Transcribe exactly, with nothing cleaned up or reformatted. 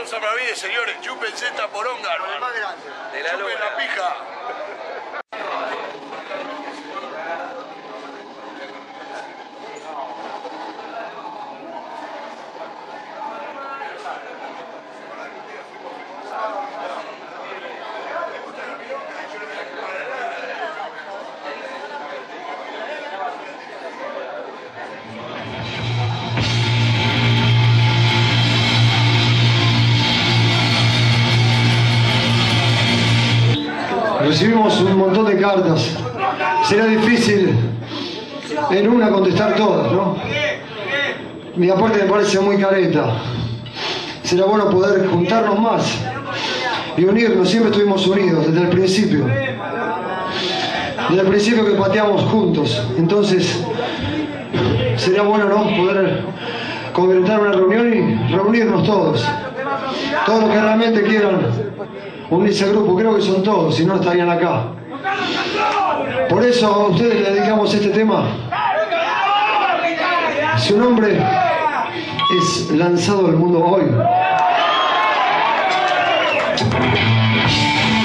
Vamos a Mavide, señores. Chúpense esta poronga, hermano. El más grande. De la Chupen luna. la pija. Recibimos un montón de cartas. Será difícil en una contestar todas, ¿no? Mi aporte me parece muy careta. Será bueno poder juntarnos más y unirnos. Siempre estuvimos unidos desde el principio. Desde el principio que pateamos juntos. Entonces, sería bueno, ¿no?, poder concretar una reunión y reunirnos todos. Todos los que realmente quieran unirse al grupo, creo que son todos, si no estarían acá. Por eso a ustedes le dedicamos este tema. Su nombre es lanzado al mundo hoy.